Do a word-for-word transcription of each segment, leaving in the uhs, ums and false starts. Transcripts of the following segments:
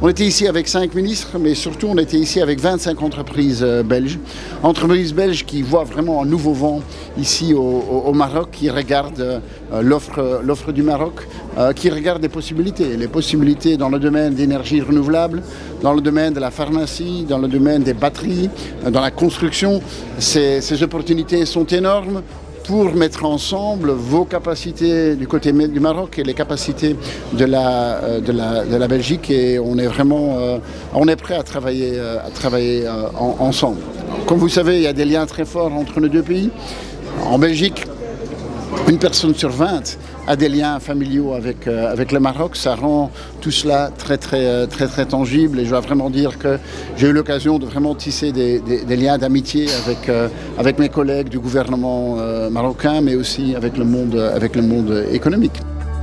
On était ici avec cinq ministres, mais surtout on était ici avec vingt-cinq entreprises euh, belges. Entreprises belges qui voient vraiment un nouveau vent ici au, au, au Maroc, qui regardent euh, l'offre, l'offre du Maroc, euh, qui regardent les possibilités. Les possibilités dans le domaine d'énergie renouvelable, dans le domaine de la pharmacie, dans le domaine des batteries, euh, dans la construction. Ces, ces opportunités sont énormes pour mettre ensemble vos capacités du côté du Maroc et les capacités de la, de la, de la Belgique, et on est vraiment euh, on est prêt à travailler, euh, à travailler euh, en, ensemble. Comme vous savez, il y a des liens très forts entre nos deux pays. En Belgique, une personne sur vingt a des liens familiaux avec, euh, avec le Maroc. Ça rend tout cela très très très très tangible, et je dois vraiment dire que j'ai eu l'occasion de vraiment tisser des, des, des liens d'amitié avec, euh, avec mes collègues du gouvernement euh, marocain, mais aussi avec le monde, avec le monde économique.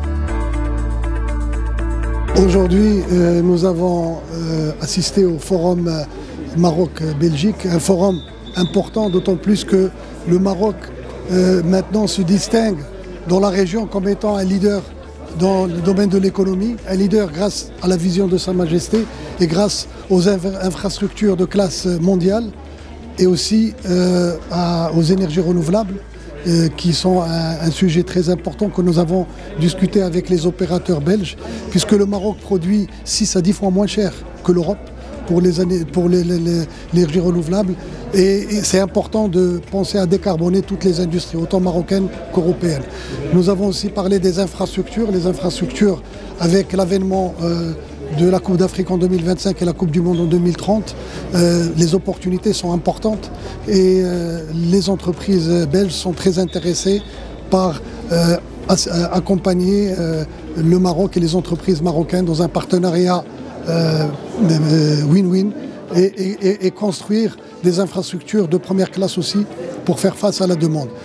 Aujourd'hui, euh, nous avons euh, assisté au forum Maroc-Belgique, un forum important, d'autant plus que le Maroc euh, maintenant se distingue dans la région comme étant un leader dans le domaine de l'économie, un leader grâce à la vision de Sa Majesté et grâce aux infrastructures de classe mondiale, et aussi euh, à, aux énergies renouvelables euh, qui sont un, un sujet très important que nous avons discuté avec les opérateurs belges, puisque le Maroc produit six à dix fois moins cher que l'Europe pour les années, pour les, les, les, l'énergie renouvelable, et, et c'est important de penser à décarboner toutes les industries, autant marocaines qu'européennes. Nous avons aussi parlé des infrastructures, les infrastructures avec l'avènement euh, de la Coupe d'Afrique en deux mille vingt-cinq et la Coupe du Monde en deux mille trente. Euh, les opportunités sont importantes, et euh, les entreprises belges sont très intéressées par euh, accompagner euh, le Maroc et les entreprises marocaines dans un partenariat Euh, win-win, et, et, et construire des infrastructures de première classe aussi pour faire face à la demande.